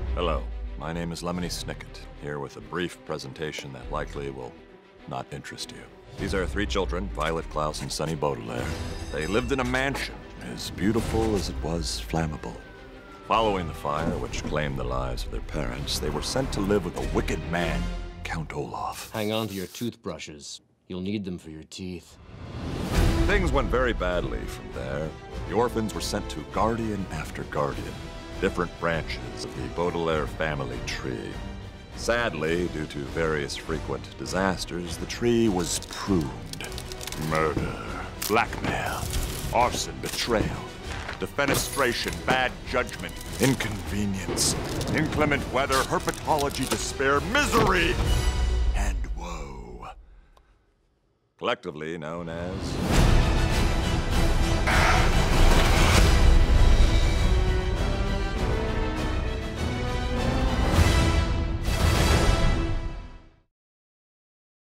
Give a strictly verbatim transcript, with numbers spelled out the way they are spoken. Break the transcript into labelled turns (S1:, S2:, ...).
S1: Hello, my name is Lemony Snicket, here with a brief presentation that likely will not interest you. These are three children, Violet, Klaus, and Sonny Baudelaire. They lived in a mansion, as beautiful as it was flammable. Following the fire, which claimed the lives of their parents, they were sent to live with a wicked man, Count Olaf.
S2: Hang on to your toothbrushes. You'll need them for your teeth.
S1: Things went very badly from there. The orphans were sent to guardian after guardian, different branches of the Baudelaire family tree. Sadly, due to various frequent disasters, the tree was pruned. Murder, blackmail, arson, betrayal, defenestration, bad judgment, inconvenience, inclement weather, herpetology, despair, misery, and woe. Collectively known as